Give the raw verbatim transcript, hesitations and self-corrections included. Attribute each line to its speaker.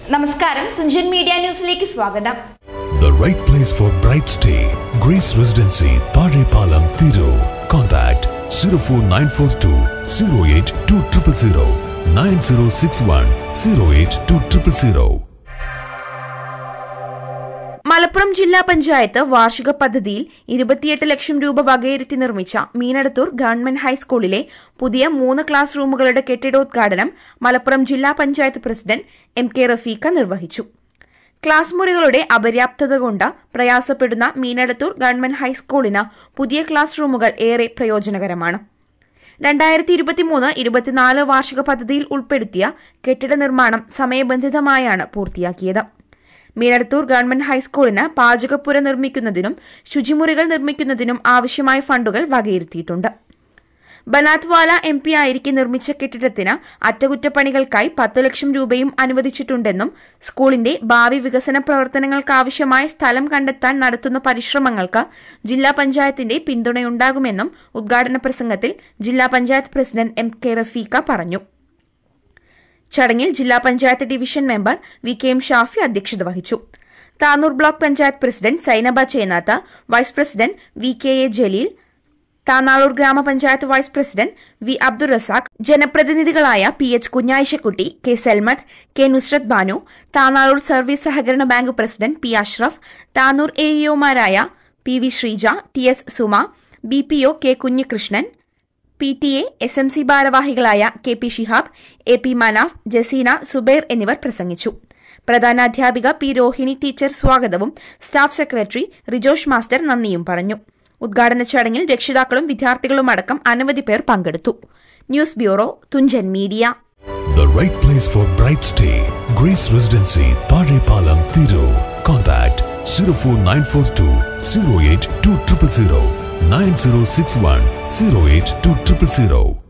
Speaker 1: നമസ്കാരം, തുഞ്ചൻ മീഡിയ ന്യൂസിലേക്ക് സ്വാഗതം.
Speaker 2: The right place for bright stay. Grace Residency, Tharepalam, Thiru. Contact zero four nine four two zero eight two zero zero nine zero six one zero eight two zero zero.
Speaker 3: Malappuram ജില്ലാ പഞ്ചായത്ത് വാർഷിക പദ്ധതിയിൽ ഇരുപത്തിയെട്ട് ലക്ഷം രൂപ വകയിരുത്തി നിർമ്മിച്ച Meenadathur government ഹൈസ്കൂളിലെ പുതിയ മൂന്ന് class റൂമുകളുടെ കെട്ടിടോദ്ഘാടനം മലപ്പുറം ജില്ലാ panchayat president M K Rafeeq നിർവഹിച്ചു. ക്ലാസ് മുറികളുടെ അപര്യാപ്തത കൊണ്ട് പ്രയാസപ്പെടുന്ന മീനടത്തൂർ ഗവൺമെന്റ് ഹൈസ്കൂളിന് പുതിയ ക്ലാസ് റൂമുകൾ ഏറെ പ്രയോജനകരമാണ്. രണ്ടായിരത്തി ഇരുപത്തിമൂന്ന് ഇരുപത്തിനാല് വാർഷിക പദ്ധതിയിൽ ഉൾപ്പെടുത്തിയ കെട്ടിട നിർമ്മാണം സമയബന്ധിതമായാണ് പൂർത്തിയാക്കിയത്. മീനടത്തൂർ ഗവൺമെന്റ് ഹൈസ്കൂളിന് പാചകപ്പുര നിർമ്മിക്കുന്നതിനും ശുചിമുറികൾ നിർമ്മിക്കുന്നതിനും ആവശ്യമായ ഫണ്ടുകൾ വകയിരുത്തിയിട്ടുണ്ട്. ബനാത്വാല എം പി ആയിരിക്കെ നിർമ്മിച്ച കെട്ടിടത്തിന് അറ്റകുറ്റപ്പണികൾക്കായി പത്ത് ലക്ഷം രൂപയും അനുവദിച്ചിട്ടുണ്ടെന്നും സ്കൂളിന്റെ ഭാവി വികസന പ്രവർത്തനങ്ങൾക്കാവശ്യമായ സ്ഥലം കണ്ടെത്താൻ നടത്തുന്ന പരിശ്രമങ്ങൾക്ക് ജില്ലാ പഞ്ചായത്തിന്റെ പിന്തുണയുണ്ടാകുമെന്നും ഉദ്ഘാടന പ്രസംഗത്തിൽ ജില്ലാ panchayat president M K Rafeeq പറഞ്ഞു. ചടങ്ങിൽ ജില്ലാ panchayat division member V K M Shafi അധ്യക്ഷത വഹിച്ചു. Tanur block panchayat president Zainaba Chenath, vice president V K A Jaleel, Tanalur ഗ്രാമപഞ്ചായത്ത് vice president V Abdul Razak, ജനപ്രതിനിധികളായ P H Kunhayishakutty, K Salmath, K Nusrath Banu, Tanalur service സഹകരണ bank president P Ashraf, Tanur A ഇഒമാരായ P V Sreeja, T S Suma, B P O K Kunhikrishnan, P T A S M C ഭാരവാഹികളായ K P Shihab, A P Manaf, Jaseena, Zubair എന്നിവർ പ്രസംഗിച്ചു. പ്രധാനാധ്യാപിക P Rohini teacher സ്വാഗതവും staff secretary Rijosh master നന്ദിയും പറഞ്ഞു. ഉദ്ഘാടന ചടങ്ങിൽ രക്ഷിതാക്കളും വിദ്യാർത്ഥികളും അടക്കം അനവധി പേർ പങ്കെടുത്തു. News bureau, Thunchan media.
Speaker 2: The right place for bright stay. Grace Residency, Tharepalam, Thiru. Contact zero four nine four two zero eight two zero zero nine zero six one zero eight two zero zero.